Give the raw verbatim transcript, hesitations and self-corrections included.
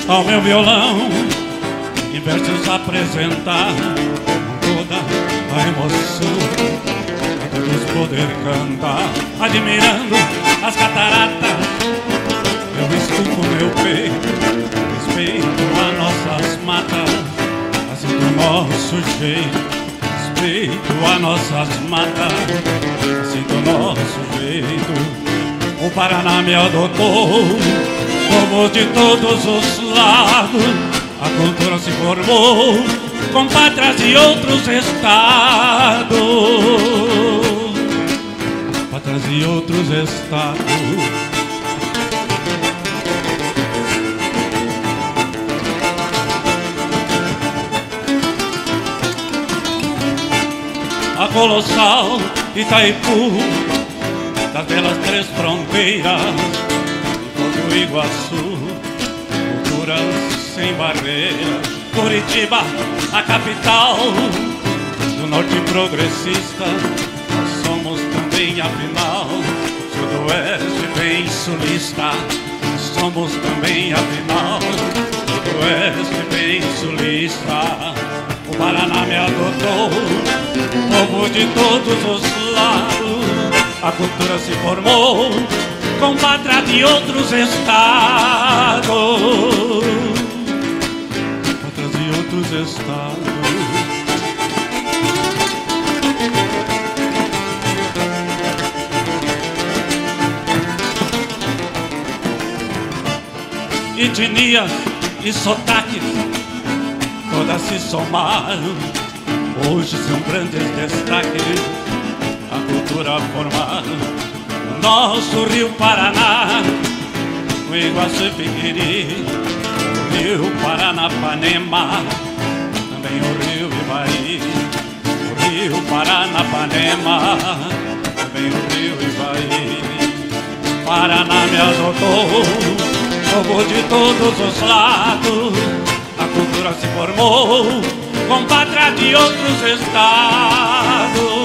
ao meu violão, em versos apresentar toda a emoção, a todos poder cantar, admirando as cataratas. Eu escuto meu peito, respeito as nossas matas, assim do nosso jeito, respeito as nossas matas, assim do nosso jeito. O Paraná me adotou, povo de todos os lados, a cultura se formou, com pátrias de outros estados, pátrias de outros estados. A colossal Itaipu, das belas três fronteiras, do Iguaçu, culturas sem barreiras. Curitiba, a capital do norte progressista, nós somos também afinal, sudoeste bem sulista, somos também afinal, sudoeste bem sulista. O Paraná me adotou, povo de todos os lados, a cultura se formou, com pátria de outros estados, pátrias de outros estados. Etnias e sotaques, todas se somaram, hoje são grandes destaques, a cultura formada. O nosso Rio Paraná, o Iguaçu e Piquiri, o Rio Paranapanema, também o Rio Ivaí, o Rio Paranapanema, também o Rio Ivaí. Paraná me adotou, povo de todos os lados, a cultura se formou, com pátria de outros estados,